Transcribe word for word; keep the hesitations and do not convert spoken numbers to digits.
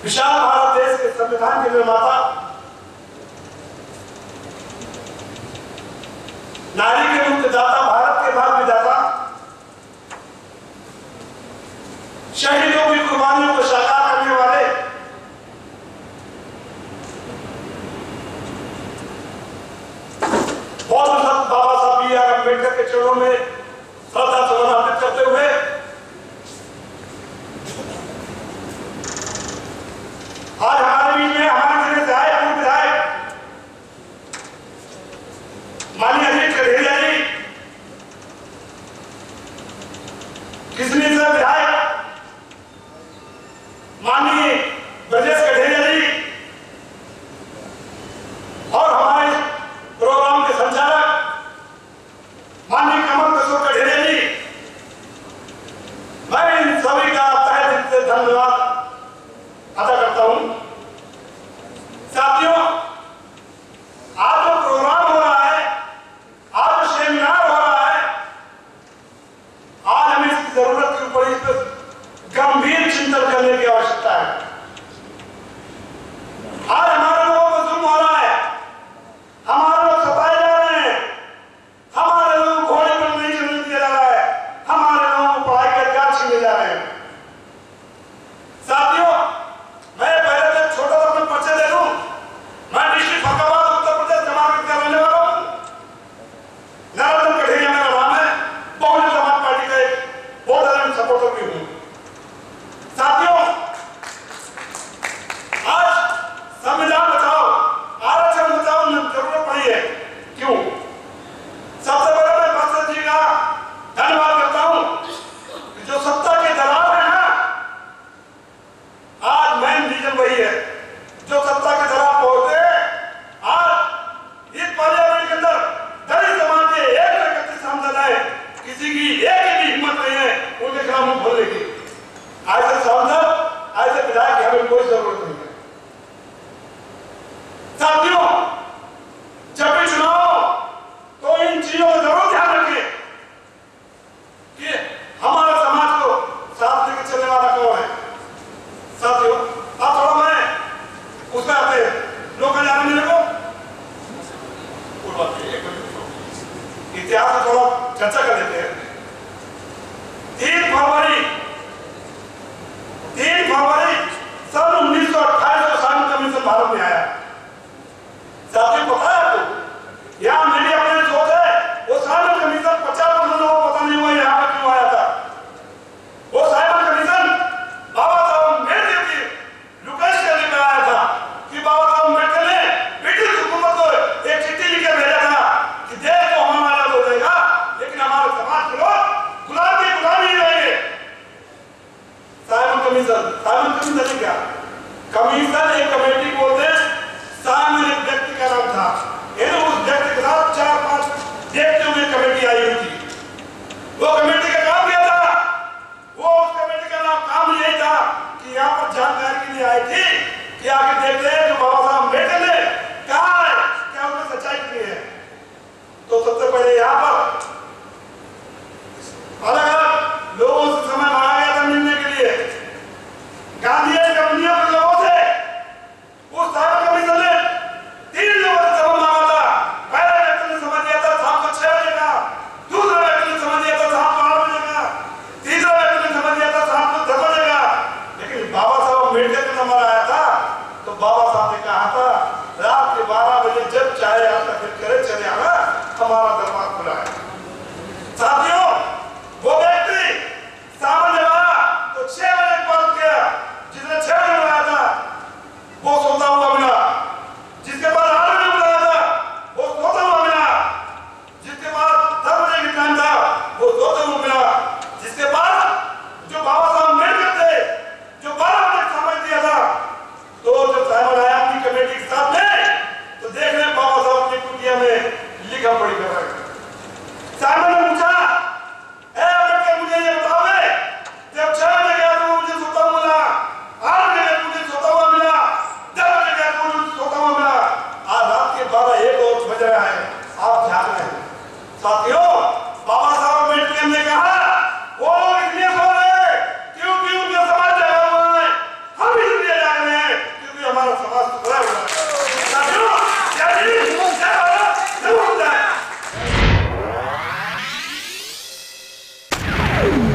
विशाल भारत देश के संविधान के निर्माता, नारी के मुक्तिदाता, भारत के भाग्य विधाता, शहीदों की कुर्बानियों को साकार करने वाले, बहुत बाबा साहब बी आर अम्बेडकर के चरणों में श्रद्धा सुमन अर्पित करते हुए आज हमारे बीच में हमारे जिले से आए पूर्व विधायक माननीय अजीत कढ़ेरिया जी, किसनी से विधायक माननीय ब्रजेश कढ़ेरिया जी और हमारे प्रोग्राम के संचालक माननीय कमल किशोर कढ़ेरिया जी, मैं इन सभी का तहे दिल से धन्यवाद अदा करता हूं। साथियों, आज जो प्रोग्राम हो रहा है, आज जो सेमिनार हो रहा है, आज हमें इसकी जरूरत के ऊपर इस पर गंभीर चिंतन करने की आवश्यकता है। आज हमारे लोगों को जुल्म हो रहा है, हमारे लोग सताए जा रहे हैं, हमारे लोगों को घोड़े पर नहीं चलने दिया जा रहा है, हमारे लोगों को पढ़ाई के अधिकार छीने जा रहे हैं। साथियों, मैं पहले तो छोटा सा अपना परिचय दे दूं। मैं डिस्ट्रिक्ट फरुखाबाद उत्तर प्रदेश जमात का रहने वाला हूं। नरोत्तम कढ़ेरिया मेरा नाम है, बहुजन समाज पार्टी का एक बहुत बड़ा सपोर्टर भी हूं। साथियों, आज संविधान बचाओ, आरक्षण बचाओ में जरूरत पड़ी है। क्यों? सबसे पहले मैं बच्चन जी का धन्यवाद करता हूं कि जो सत्ता के दलाल है ना, आज मेन रीजन वही है जो सत्ता के दलाल पहुंचे। आज इस पार्लियामेंट के अंदर दलित समाज के एक व्यक्ति सामने आए, किसी की एक भी हिम्मत नहीं है उनके खिलाफ मुंह खोलने की। ऐसे सांसद, ऐसे विधायक की हमें कोई जरूरत नहीं है। साथियों, जब भी चुनाव तो इन चीजों को जरूर ध्यान रखें कि हमारे समाज को साथ लेकर चलने वाला कौन है। साथियों, अब थोड़ा मैं उसमें आते लोग जाने मेरे को इतिहास में थोड़ा चर्चा कर लेते हैं। तीन फरवरी तीन फरवरी सन उन्नीस सौ अट्ठाईस को साइमन कमीशन भारत में आया। साथियों, पता है आपको, यहाँ मीडिया अपने सोच है वो साइमन कमीशन पचास परसेंट लोगों को पता नहीं हुआ यहाँ पर क्यों आया था। वो साइमन कमीशन बाबा साहब अम्बेडकर की रिक्वेस्ट करने में आया था कि बाबा साहब अम्बेडकर ने ब्रिटिश हुकूमत को एक चिट्ठी लिख के भेजा था कि देश तो हमारा हो जाएगा, लेकिन हमारे समाज के लोग गुलाम के गुलाम ही रहेंगे। साइमन कमीशन, साइमन कमीशन क्या? कमीशन एक कमेटी बोलते हैं। साइमन एक व्यक्ति का नाम था, उस व्यक्ति के साथ चार पांच व्यक्तियों की कमेटी आई हुई थी। वो कमेटी का काम क्या था? वो उस कमेटी का नाम काम यही था कि यहाँ पर जानकारी के लिए आई थी कि आगे देखते हैं जो बाबा साहब अम्बेडकर ने कहा है क्या उनमें सच्चाई कितनी है। तो सबसे पहले यहाँ पर अलग अलग लोगों से समय मांगा गया था मिलने के लिए। गांधी कंपनियों के लोगों से उस साइमन कमीशन ने तीन लोगों से समय मांगा था। पहले व्यक्ति ने समझ लिया था शाम को छह बजे का, दूसरा व्यक्ति ने समझ लिया था शाम को आठ बजे का, तीसरा व्यक्ति ने समझ लिया था शाम को दस बजे का। लेकिन बाबा साहब अम्बेडकर का नंबर आया था तो बाबा साहब ने कहा था रात के बारह बजे जब चाहे आप तक करे चले आना, हमारा दरबार खुला है। साथियों, वो व्यक्ति सामने आया तो छह बजे के बाद गया। जिसने छह बजे बुलाया था वो सोता हुआ मिला, जिसके बाद आठ बजे बुलाया था वो सोता हुआ मिला, जिसके बाद दस बजे की टाइम था वो सोते हुए मिला, जिसके बाद जो बाबा साहब अम्बेडकर थे जो बारह बजे समझ दिया था। तो जब साइमन आया अपनी कमेटी के साथ में तो देख रहे बाबा साहब की कुटिया में लिखा पढ़ी कर रहे। साइमन ने पूछा, ए अम्बेडकर मुझे ये बताओ, जब छह बजे गया तो मुझे सोता हुआ मिला, आठ बजे गया मुझे सोता हुआ मिला, दस बजे गया तो मुझे सोता हुआ मिला, आज रात के बारह एक और बज रहा है, आप जाग रहे हैं। साथियों, बाबा साहब अम्बेडकर ने कहा वो लोग इसलिए सो रहे क्योंकि उनका समाज जगा हुआ है, हम इसलिए जाग रहे हैं है।